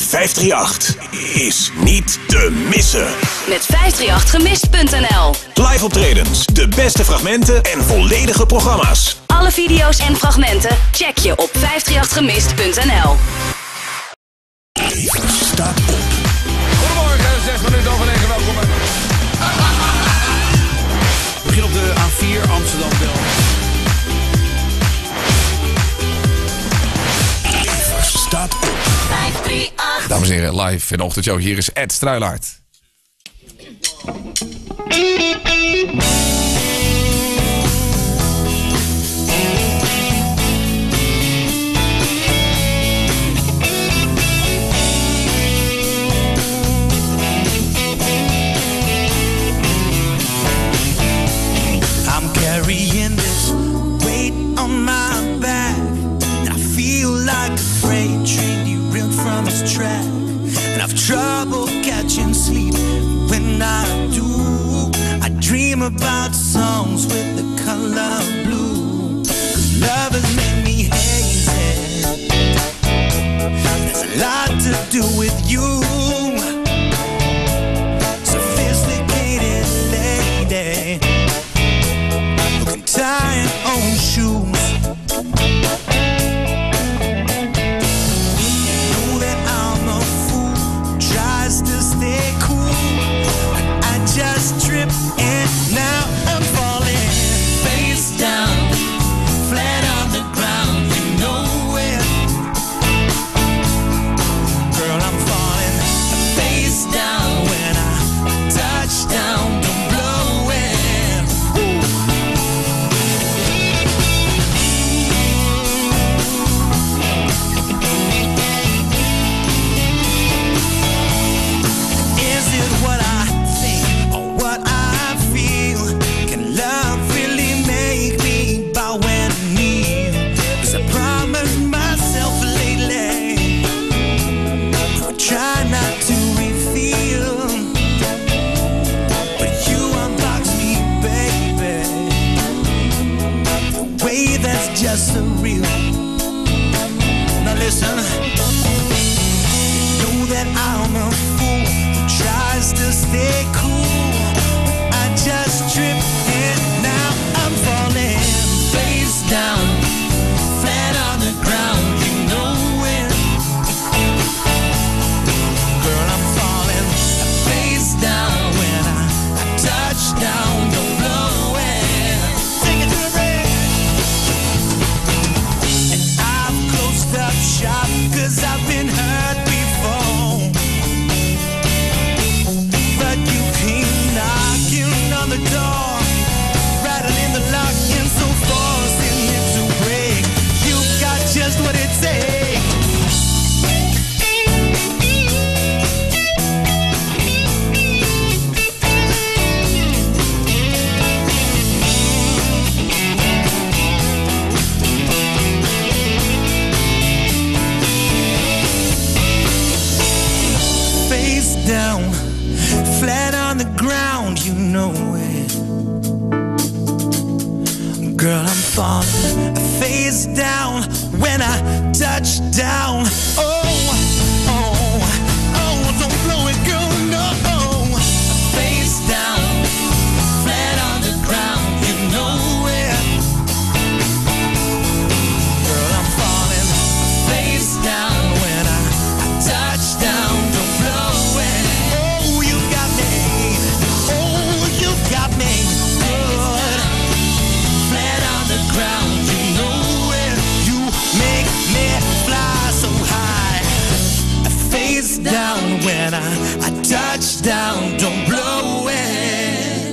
538 is niet te missen. Met 538gemist.nl. Live optredens, de beste fragmenten en volledige programma's. Alle video's en fragmenten check je op 538gemist.nl. Even staat op. Goedemorgen, 6 minuten over 9, welkom. We beginnen op de A4 Amsterdam-Bel. Even staat op. 538. Dames en heren, live in de ochtendshow. Hier is Ed Struilaert. Carrying this weight on my back, and I feel like a freight train derailed from its track, and I've trouble catching sleep. When I do, I dream about songs with the color blue. 'Cause love has made me hazy. There's a lot to do with you. Sophisticated lady, tying on shoes. Know that I'm a fool, tries to stay cool, but I just trip and now I'm falling face down, flat on the ground. You know it, girl. I'm falling face down when I touch down. Don't blow it. Try not to reveal, but you unbox me, baby, the way that's just surreal. Now listen, you know that I'm a fool who tries to stay cool. I just trip and now I'm falling face down, flat on the ground. You know it. Down when I touch down, don't blow it. Take it to the bridge. And I've closed up shop 'cause I've been hurt before. But you came knocking on the door, rattling the lock and so forcing it to break. You got just what it takes. Down, flat on the ground, you know it. Girl, I'm falling face down when I touch down. Oh, oh, oh, don't blow it, girl, no. Face down, flat on the ground, you know it. Girl, I'm falling face down when I touch down. Down when I touch down, don't blow it.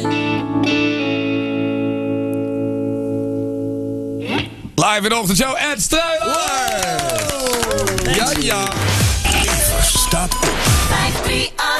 Live in de ochtendshow, Ed Struilaert. Ja. Even staat op. 538.